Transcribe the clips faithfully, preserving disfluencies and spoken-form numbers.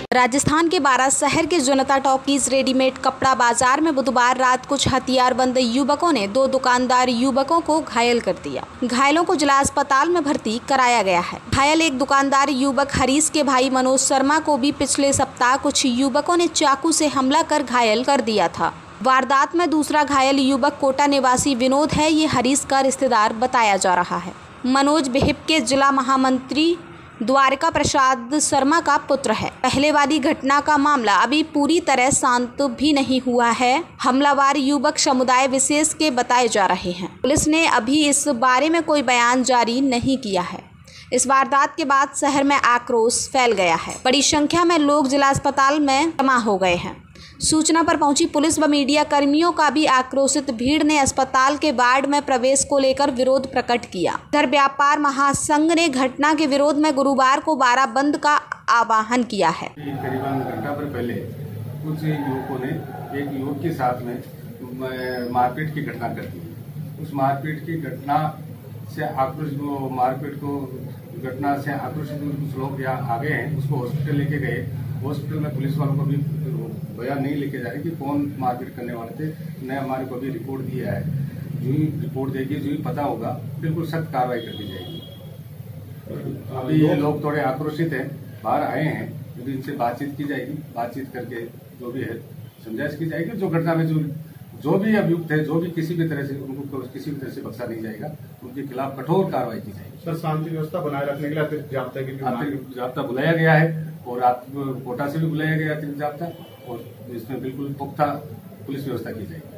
राजस्थान के बारां शहर के जनता टॉकीज रेडीमेड कपड़ा बाजार में बुधवार रात कुछ हथियारबंद युवकों ने दो दुकानदार युवकों को घायल कर दिया। घायलों को जिला अस्पताल में भर्ती कराया गया है। घायल एक दुकानदार युवक हरीश के भाई मनोज शर्मा को भी पिछले सप्ताह कुछ युवकों ने चाकू से हमला कर घायल कर दिया था। वारदात में दूसरा घायल युवक कोटा निवासी विनोद है। ये हरीश का रिश्तेदार बताया जा रहा है। मनोज बिहिप के जिला महामंत्री द्वारिका प्रसाद शर्मा का पुत्र है। पहले वाली घटना का मामला अभी पूरी तरह शांत भी नहीं हुआ है। हमलावर युवक समुदाय विशेष के बताए जा रहे हैं। पुलिस ने अभी इस बारे में कोई बयान जारी नहीं किया है। इस वारदात के बाद शहर में आक्रोश फैल गया है। बड़ी संख्या में लोग जिला अस्पताल में जमा हो गए हैं। सूचना पर पहुंची पुलिस व मीडिया कर्मियों का भी आक्रोशित भीड़ ने अस्पताल के वार्ड में प्रवेश को लेकर विरोध प्रकट किया। इधर व्यापार महासंघ ने घटना के विरोध में गुरुवार को बारह बंद का आह्वान किया है। करीबन घंटा भर पहले कुछ युवकों ने एक युवक के साथ में मारपीट की घटना कर दी। उस मारपीट की घटना से आक्रोश मारपीट को घटना से आक्रोशित कुछ लोग यहाँ आ गए हैं। उसको हॉस्पिटल लेके गए। हॉस्पिटल में पुलिस वालों को भी बयान नहीं लेके जा रहे कि कौन मारपीट करने वाले थे। ने हमारे को भी रिपोर्ट दिया है। जो ही रिपोर्ट देगी जो ही पता होगा बिल्कुल सख्त कार्रवाई कर दी जाएगी। अभी ये लोग थोड़े आक्रोशित हैं, बाहर आए हैं। यदि इनसे बातचीत की जाएगी, बातचीत करके जो भी है समझाइश की जाएगी। जो घटना में जो जो भी अभियुक्त है, जो भी किसी भी तरह से उनको किसी भी तरह से बख्शा नहीं जाएगा, उनके खिलाफ कठोर कार्रवाई की जाएगी। सर, शांति व्यवस्था बनाए रखने के लिए अतिरिक्त जाब्ता की जाब्ता बुलाया गया है और आप कोटा से भी बुलाया गया अतिरिक्त जाब्ता, और इसमें बिल्कुल पुख्ता पुलिस व्यवस्था की जाएगी।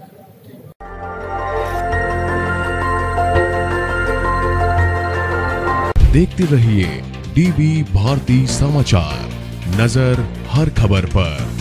देखते रहिए डीवी भारती समाचार, नजर हर खबर पर।